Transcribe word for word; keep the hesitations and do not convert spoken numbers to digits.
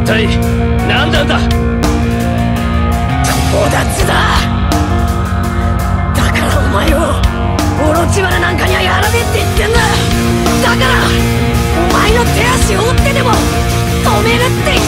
体何なんだ。 友達だ。だからお前をオロチマルなんかにはやらねえって言ってんだ。だからお前の手足を折ってでも止めるって言